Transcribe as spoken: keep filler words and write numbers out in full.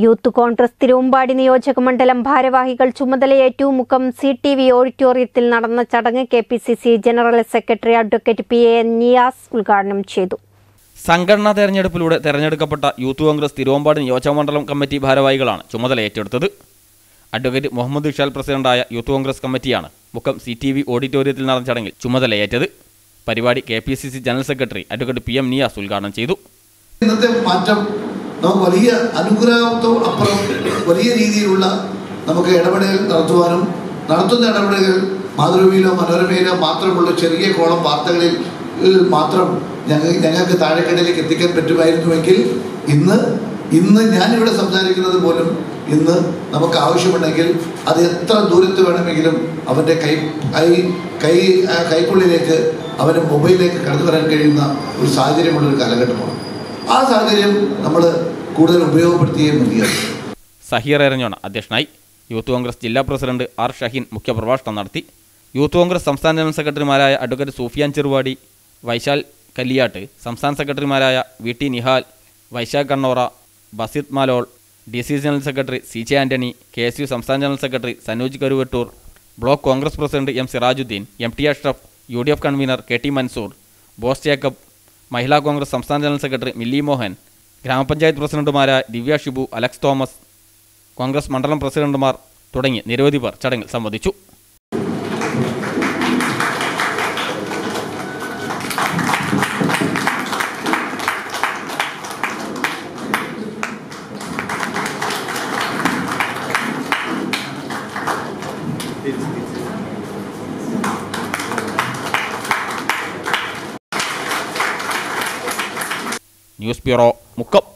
Youth Congress Thiruvambady നിയോജക മണ്ഡലം ഭാരവാഹികൾ ചുമതലയേറ്റു. മുക്കം സി ടി വി ഓഡിറ്റോറിയത്തിൽ നടന്ന ചടങ്ങ് K P C C general secretary advocate P A Niyas ഉദ്ഘാടനം ചെയ്തു. സംഘടനാ തെരഞ്ഞെടുപ്പിലൂടെ തെരഞ്ഞെടുക്കപ്പെട്ട യൂത്ത് കോൺഗ്രസ് തിരുവമ്പാടി നിയോജക മണ്ഡലം കമ്മിറ്റി ഭാരവാഹികളാണ് ചുമതല ഏറ്റെടുത്തത്. അഡ്വക്കേറ്റ് മുഹമ്മദ് ഇഷാൽ പ്രസിഡന്റായ യൂത്ത് കോൺഗ്രസ് കമ്മിറ്റിയാണ് മുക്കം സി ടി വി ഓഡിറ്റോറിയത്തിൽ നടന്ന ചടങ്ങിൽ ചുമതലയേറ്റത്. പരിപാടി K P C C general secretary advocate P M Niyas ഉദ്ഘാടനം ചെയ്തു. ഇന്നത്തെ മാറ്റം നമുക്ക് വലിയ അനുഗ്രഹത്വം അപ്പുറം വലിയ രീതിയിലുള്ള നമുക്ക് ഇടപെടൽ നടത്തുവാനും നടത്തുന്ന ഇടപെടലുകൾ മാതൃഭൂമിയിലോ മനോരമയിലോ മാത്രമുള്ള ചെറിയ കോളം വാർത്തകളിൽ മാത്രം ഞങ്ങൾ ഞങ്ങൾക്ക് താഴെക്കടയിലേക്ക് എത്തിക്കാൻ പറ്റുമായിരുന്നുവെങ്കിൽ ഇന്ന് ഇന്ന് ഞാനിവിടെ സംസാരിക്കുന്നത് പോലും ഇന്ന് നമുക്ക് ആവശ്യമുണ്ടെങ്കിൽ അത് എത്ര ദൂരത്ത് വേണമെങ്കിലും അവൻ്റെ കൈ കൈ കൈ കൈക്കുള്ളിലേക്ക് അവൻ്റെ മൊബൈലിലേക്ക് കടന്നു വരാൻ കഴിയുന്ന ഒരു സാഹചര്യമുള്ളൊരു കാലഘട്ടമാണ്. ആ സാഹചര്യം നമ്മൾ കൂടുതൽ ഉപയോഗപ്പെടുത്തുകയും മതിയാണ്. സഹീർ എരഞ്ഞോണ അധ്യക്ഷനായി. യൂത്ത് കോൺഗ്രസ് ജില്ലാ പ്രസിഡന്റ് ആർ ഷഹീൻ മുഖ്യപ്രഭാഷണം നടത്തി. യൂത്ത് കോൺഗ്രസ് സംസ്ഥാന ജനറൽ സെക്രട്ടറിമാരായ അഡ്വക്കേറ്റ് സൂഫിയാൻ ചെറുവാടി, വൈശാൽ കല്ലിയാട്ട്, സംസ്ഥാന സെക്രട്ടറിമാരായ V T Nihal, Vaishakh Kannora, Basith Malol, D C general secretary C J Antony, K S U സംസ്ഥാന general secretary Sanoj Karuvattur, block Congress president M Sirajuddin, M T Ashraf, U D F convener K T Mansoor, Bose Jacob, Mahila Congress സംസ്ഥാന ജനറൽ സെക്രട്ടറി മില്ലി മോഹൻ, ഗ്രാമപഞ്ചായത്ത് പ്രസിഡന്റുമാരായ ദിവ്യ ഷിബു, അലക്സ് തോമസ്, കോൺഗ്രസ് മണ്ഡലം പ്രസിഡന്റുമാർ തുടങ്ങി നിരവധി പേർ ചടങ്ങിൽ സംബന്ധിച്ചു. News bureau, Mukkam.